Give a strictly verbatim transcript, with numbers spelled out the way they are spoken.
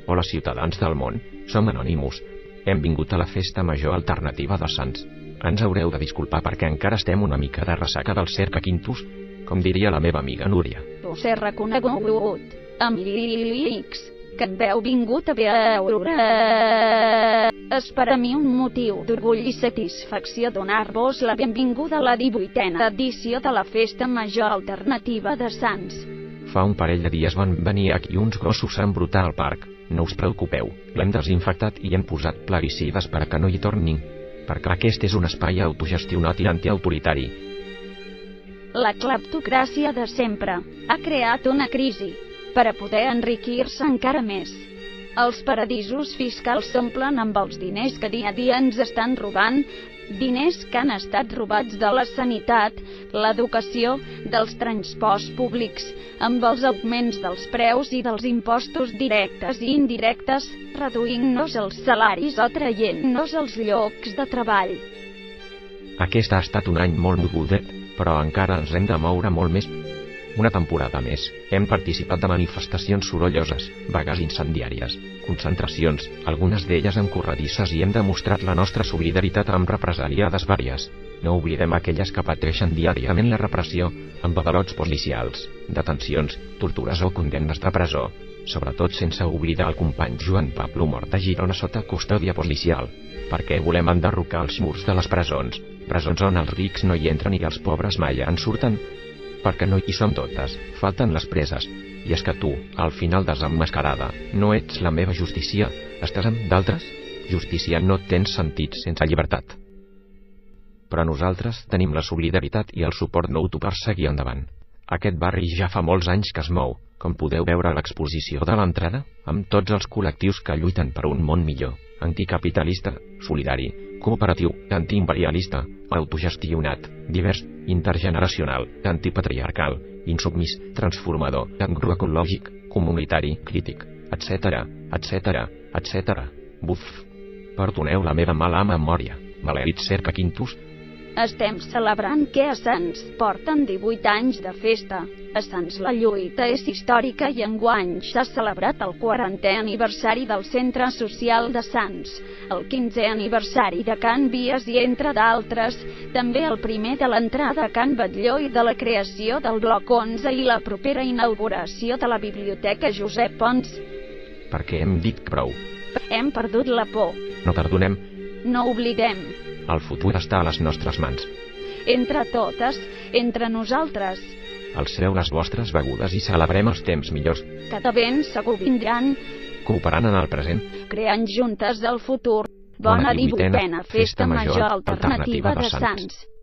Hola ciutadans del món, som Anonymous. Hem vingut a la festa major alternativa de Sants. Ens haureu de disculpar perquè encara estem una mica de ressaca del cerca quintus, com diria la meva amiga Núria. Us he reconegut, amb lírics, que en veu vingut a veure. És per a mi un motiu d'orgull i satisfacció donar-vos la benvinguda a la divuitena edició de la Festa Major Alternativa de Sants. Fa un parell de dies van venir aquí uns gossos a embrutar al parc. No us preocupeu, l'hem desinfectat i hem posat plaguicides per a que no hi tornin, perquè aquest és un espai autogestionat i antiautoritari. La cleptocràcia de sempre ha creat una crisi per a poder enriquir-se encara més. Els paradisos fiscals s'omplen amb els diners que dia a dia ens estan robant, diners que han estat robats de la sanitat, l'educació, dels transports públics, amb els augments dels preus i dels impostos directes i indirectes, reduint-nos els salaris o traient-nos els llocs de treball. Aquest ha estat un any molt mogudet, però encara ens hem de moure molt més. Una temporada més, hem participat de manifestacions sorolloses, vagues incendiàries, concentracions, algunes d'elles amb corredisses i hem demostrat la nostra solidaritat amb represaliades vàries. No oblidem aquelles que pateixen diàriament la repressió, amb avalots policials, detencions, tortures o condemnes de presó, sobretot sense oblidar el company Joan Pablo mort a Girona sota custòdia policial, perquè volem enderrocar els murs de les presons, presons on els rics no hi entren i els pobres mai en surten, perquè no hi som totes, falten les preses, i és que tu, al final desemmascarada, no ets la meva justícia, estàs amb d'altres? Justícia no tens sentit sense llibertat. Però nosaltres tenim la solidaritat i el suport nou per seguir endavant. Aquest barri ja fa molts anys que es mou, com podeu veure a l'exposició de l'entrada, amb tots els col·lectius que lluiten per un món millor, anticapitalista, solidari, cooperatiu, antiimperialista, autogestionat, divers, intergeneracional, antipatriarcal, insubmís, transformador, agroecològic, comunitari, crític, etcètera, etcètera, etcètera. Buf! Perdoneu la meva mala memòria, maleït cerca quintus. Estem celebrant que a Sants porten divuit anys de festa. A Sants la lluita és històrica i enguany s'ha celebrat el quarantè aniversari del Centre Social de Sants, el quinzè aniversari de Can Vies i entre d'altres, també el primer de l'entrada a Can Batlló i de la creació del Bloc onze i la propera inauguració de la Biblioteca Josep Pons. Perquè hem dit prou. Hem perdut la por. No perdonem. No oblidem. El futur està a les nostres mans. Entre totes, entre nosaltres. Alceu les vostres begudes i celebrem els temps millors. Que de ben segur vindran. Cooperant en el present. Creant juntes el futur. Bona divuitena Festa Major Alternativa de Sants.